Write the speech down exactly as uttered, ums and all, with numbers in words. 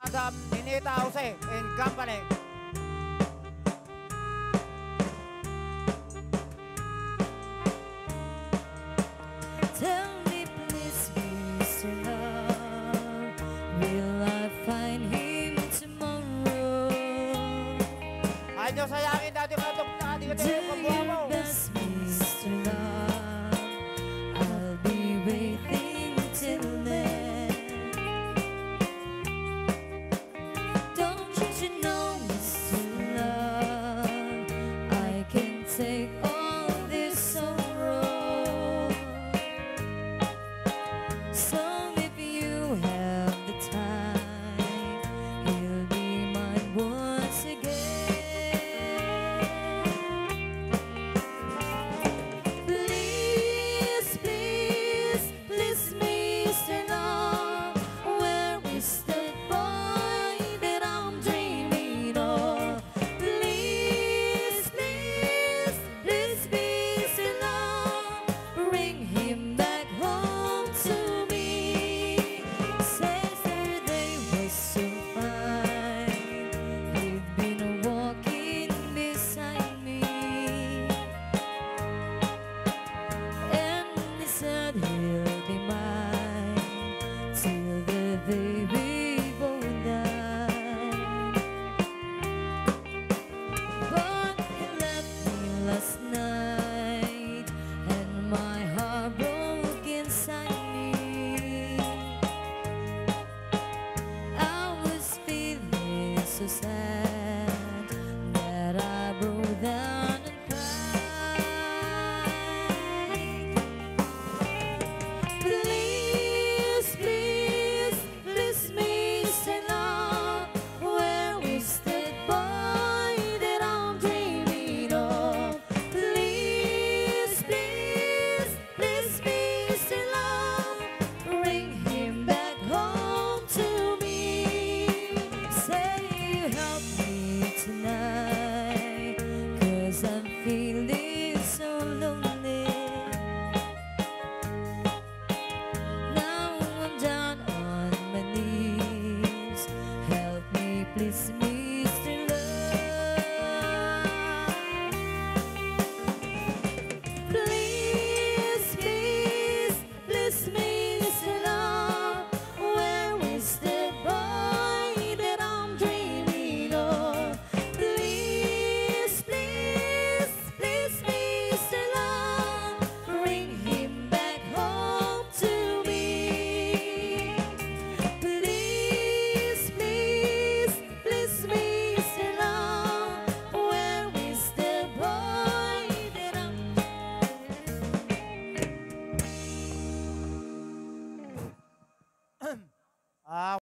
Madam Ninita Jose and company. Tell me please, mister Love, will I find him tomorrow? Ay, Diyos, sayakin natin mga tukta. Di ka Do tayo pagbuha mo. your best, mister Love, I'll be waiting till then. Don't you know, mister Love, I can take all this sorrow. So if you have the time, he'll be mine once again. Please, please, please, mister Love, where is the boy that I'm dreaming of? Please, please, please, mister Love, bring him back home to me. Yesterday was so fine, he'd been walking beside me, and he said he'll be mine till the day we both die. But he left me last night, and my heart broke inside me. I was feeling so sad that I broke down and cried. Please, please, please, mister Love, where is that boy that I'm dreaming of? Please, please, please, mister Love, bring him back home to me. Say you help me tonight, 'cause I'm feeling so lonely. Now I'm down on my knees, help me please, mister Love. Please, please, please, mister Love, where is the boy that I'm dreaming of? Please, please, please, mister Love, bring him back home to me. Please, please, please, mister Love, where is the boy that I'm Ah,